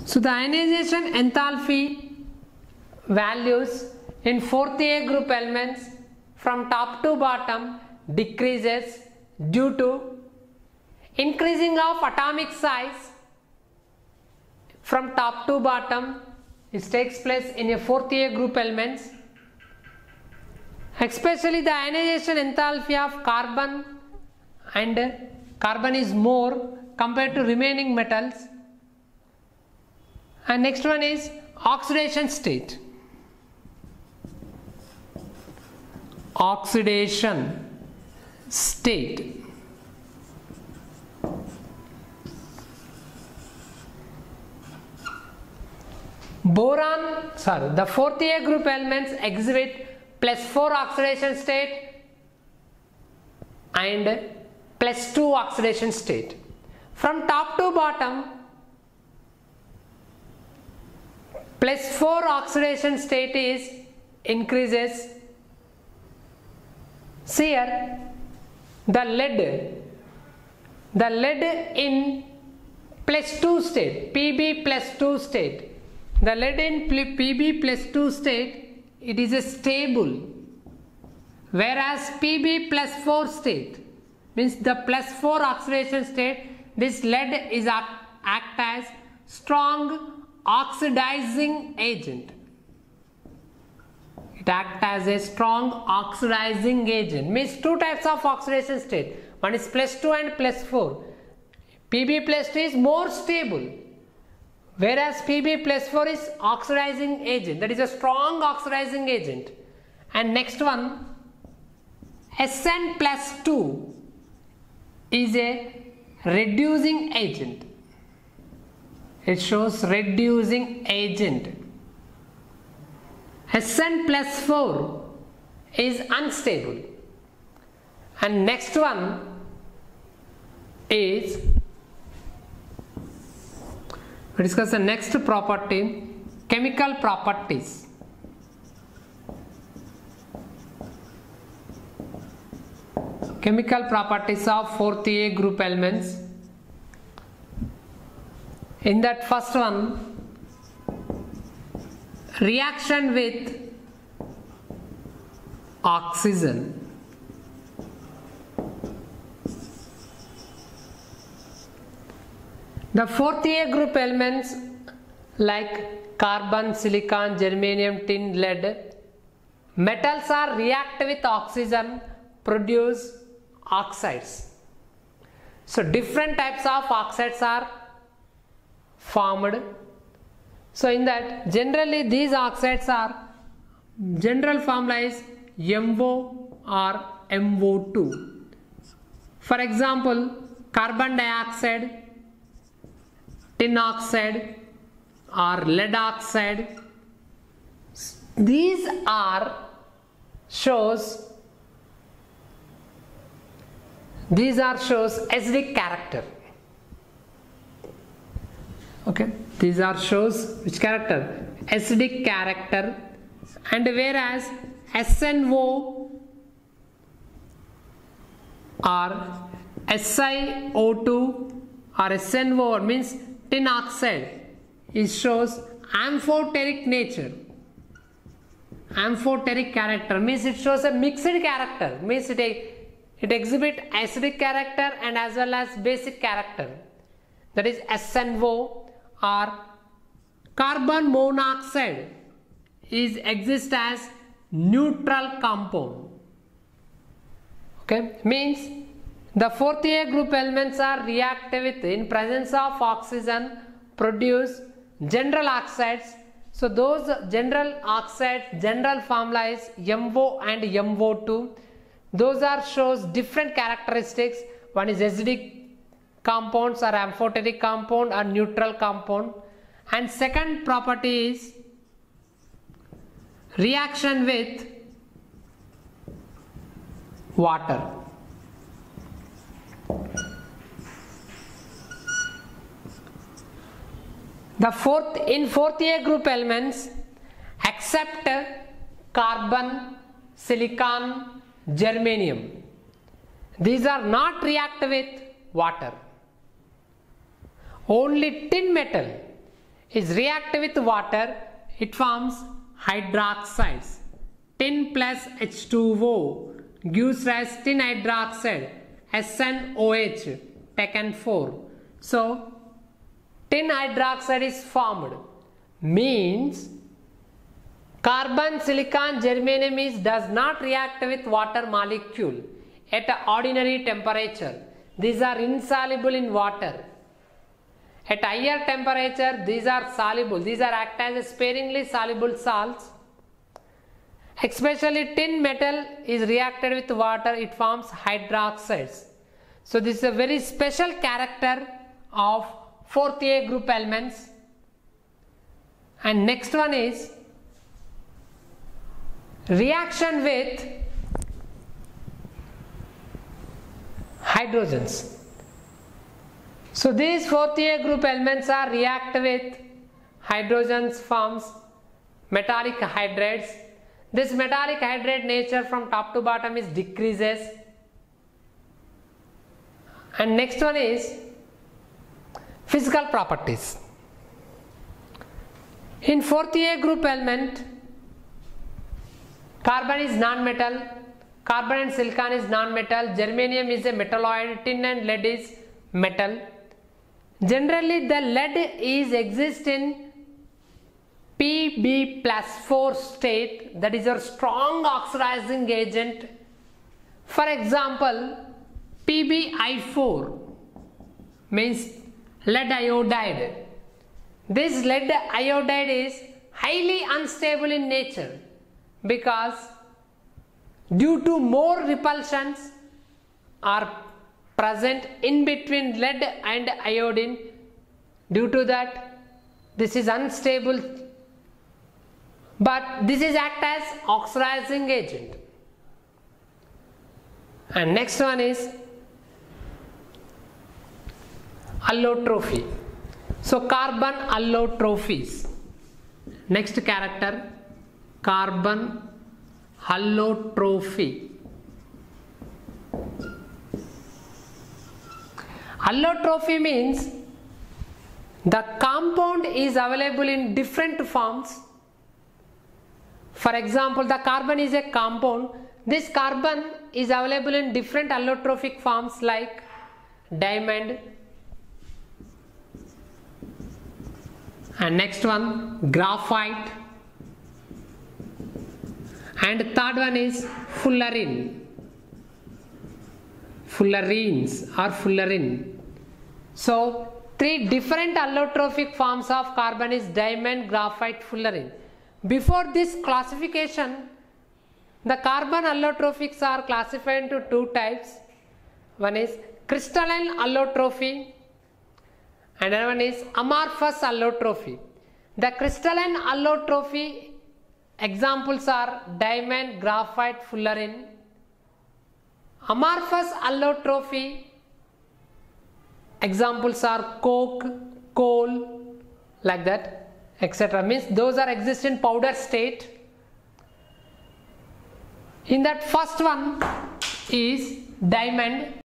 So the ionization enthalpy values in 4th A group elements from top to bottom decreases due to increasing of atomic size from top to bottom. It takes place in a 4th A group elements. Especially the ionization enthalpy of carbon, and carbon is more compared to remaining metals. And next one is oxidation state. Oxidation state. The 4th A group elements exhibit +4 oxidation state and +2 oxidation state. From top to bottom, +4 oxidation state is increases. See here, the lead in +2 state, Pb +2 state, the lead in Pb +2 state, it is a stable, whereas Pb +4 state means the +4 oxidation state, this lead is act as strong oxidizing agent. It acts as a strong oxidizing agent, means two types of oxidation state, one is +2 and +4. Pb +2 is more stable, whereas Pb +4 is oxidizing agent, that is a strong oxidizing agent. And next one, Sn+2 is a reducing agent. It shows reducing agent. Sn+4 is unstable. And next one is, we discuss the next property, chemical properties. Chemical properties of 4th A group elements. In that first one, reaction with oxygen. The 4th A group elements like carbon, silicon, germanium, tin, lead, metals are react with oxygen, produce oxides. So different types of oxides are formed. So in that, generally these oxides are, general formula is MO or MO2. For example, carbon dioxide, tin oxide or lead oxide, these are shows acidic character. Okay, these are shows which character? Acidic character. And whereas SNO or SiO2 or SNO means tin oxide, it shows amphoteric nature. Amphoteric character means it shows a mixed character, means it exhibits acidic character and as well as basic character. That is SNO. Or carbon monoxide exists as neutral compound. Okay, means the 4th A group elements are reactive with, in presence of oxygen, produce general oxides. So those general oxides, general formula is MO and MO2. Those are shows different characteristics. One is acidic compounds or amphoteric compound or neutral compound. And second property is reaction with water. The in 4th A group elements, except carbon, silicon, germanium, these are not react with water. Only tin metal is react with water, it forms hydroxides. Tin plus H2O gives rise tin hydroxide, SnOH, taken 4. So tin hydroxide is formed, means carbon, silicon, germanium does not react with water molecule at ordinary temperature. These are insoluble in water. At higher temperature, these are soluble. These are act as sparingly soluble salts. Especially tin metal is reacted with water, it forms hydroxides. So this is a very special character of 4th A group elements. And next one is reaction with hydrogens. So these 4th A group elements are react with hydrogens, forms metallic hydrides. This metallic hydride nature from top to bottom is decreases. And next one is physical properties. In 4th A group element, carbon is non-metal, carbon and silicon is non-metal, germanium is a metalloid, tin and lead is metal. Generally the lead is exist in Pb plus 4 state, that is your strong oxidizing agent. For example, PbI4 means lead iodide. This lead iodide is highly unstable in nature because due to more repulsions are present in between lead and iodine. Due to that, this is unstable, but this is act as oxidizing agent. And next one is allotrophy. So carbon allotrophies. Next character, carbon allotrophy. Allotrophy means the compound is available in different forms. For example, the carbon is a compound. This carbon is available in different allotrophic forms like diamond. And next one, graphite. And third one is fullerene. Fullerenes or fullerene. So 3 different allotrophic forms of carbon is diamond, graphite, fullerene. Before this classification, the carbon allotrophics are classified into 2 types. One is crystalline allotrophy and another one is amorphous allotrophy. The crystalline allotrophy examples are diamond, graphite, fullerene. Amorphous allotrophy examples are coke, coal, like that, etc. Means those are exist in powder state. In that first one is diamond.